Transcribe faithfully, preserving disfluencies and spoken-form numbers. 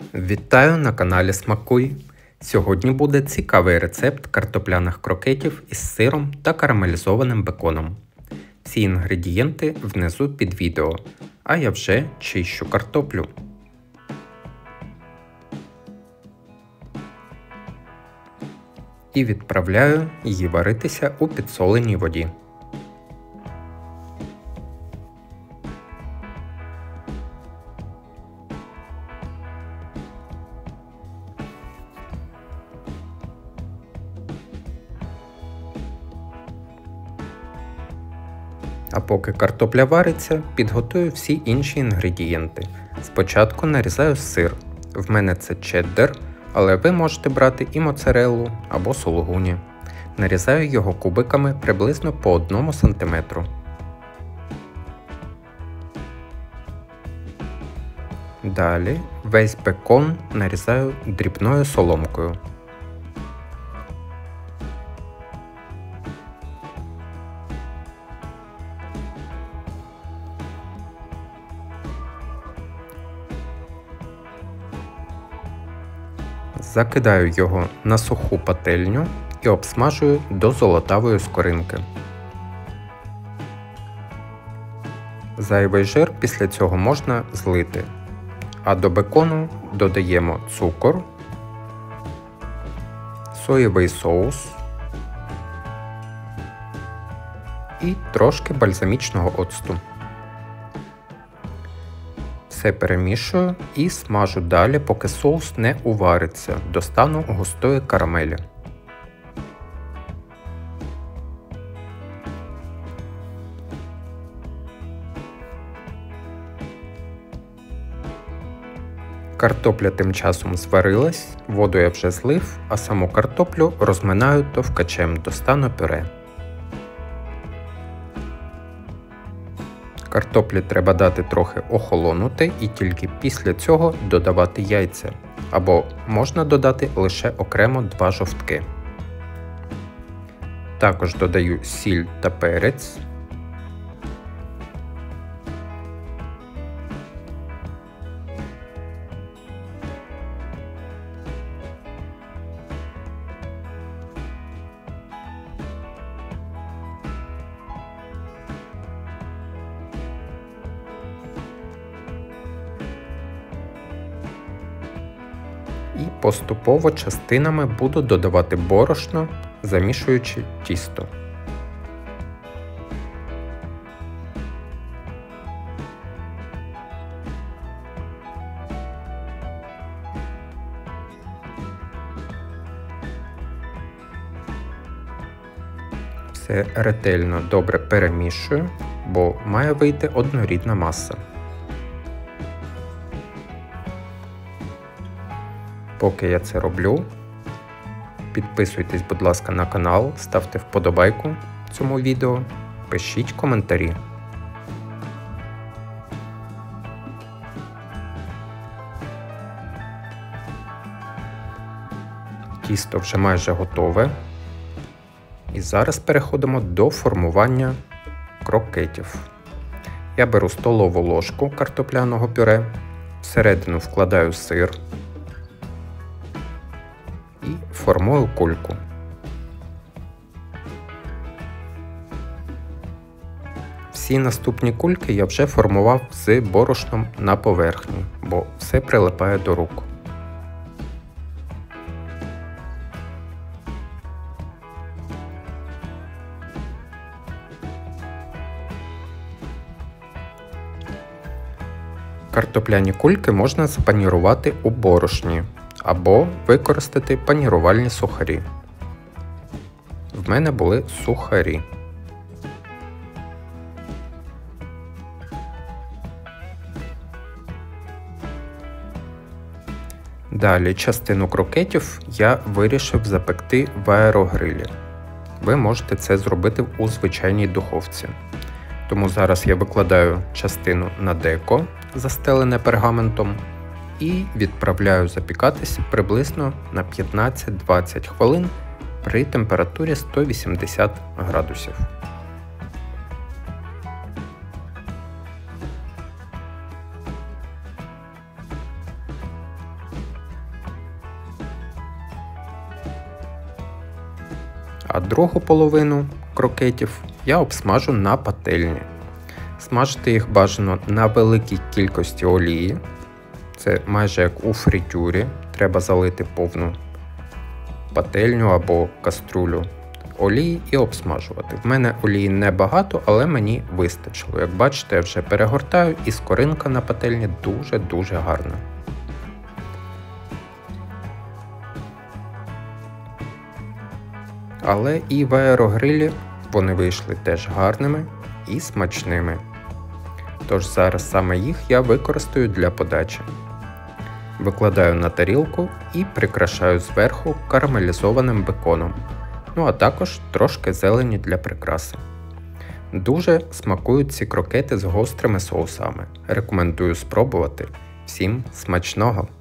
Вітаю на каналі Смакуй! Сьогодні буде цікавий рецепт картопляних крокетів із сиром та карамелізованим беконом. Всі інгредієнти внизу під відео, а я вже чищу картоплю. І відправляю її варитися у підсоленій воді. А поки картопля вариться, підготую всі інші інгредієнти. Спочатку нарізаю сир. В мене це чеддер, але ви можете брати і моцареллу або сулугуні. Нарізаю його кубиками приблизно по одному сантиметру. Далі весь бекон нарізаю дрібною соломкою. Закидаю його на суху пательню і обсмажую до золотавої скоринки. Зайвий жир після цього можна злити, а до бекону додаємо цукор, соєвий соус і трошки бальзамічного оцту. Все перемішую і смажу далі, поки соус не увариться до стану густої карамелі. Картопля тим часом зварилась, воду я вже злив, а саму картоплю розминаю товкачем до стану пюре. Картоплі треба дати трохи охолонути і тільки після цього додавати яйця, або можна додати лише окремо два жовтки. Також додаю сіль та перець. І поступово частинами буду додавати борошно, замішуючи тісто. Все ретельно добре перемішую, бо має вийти однорідна маса. Поки я це роблю, підписуйтесь, будь ласка, на канал, ставте вподобайку цьому відео, пишіть коментарі. Тісто вже майже готове. І зараз переходимо до формування крокетів. Я беру столову ложку картопляного пюре, всередину вкладаю сир і формую кульку. Всі наступні кульки я вже формував з борошном на поверхні, бо все прилипає до рук. Картопляні кульки можна запанірувати у борошні або використати панірувальні сухарі. В мене були сухарі. Далі частину крокетів я вирішив запекти в аерогрилі. Ви можете це зробити у звичайній духовці. Тому зараз я викладаю частину на деко, застелене пергаментом, і відправляю запікатися приблизно на п'ятнадцять-двадцять хвилин при температурі сто вісімдесят градусів. А другу половину крокетів я обсмажу на пательні. Смажити їх бажано на великій кількості олії. Це майже як у фритюрі. Треба залити повну пательню або каструлю олії і обсмажувати. В мене олії небагато, але мені вистачило. Як бачите, я вже перегортаю і скоринка на пательні дуже-дуже гарна. Але і в аерогрилі вони вийшли теж гарними і смачними. Тож зараз саме їх я використаю для подачі. Викладаю на тарілку і прикрашаю зверху карамелізованим беконом. Ну а також трошки зелені для прикраси. Дуже смакують ці крокети з гострими соусами. Рекомендую спробувати. Всім смачного!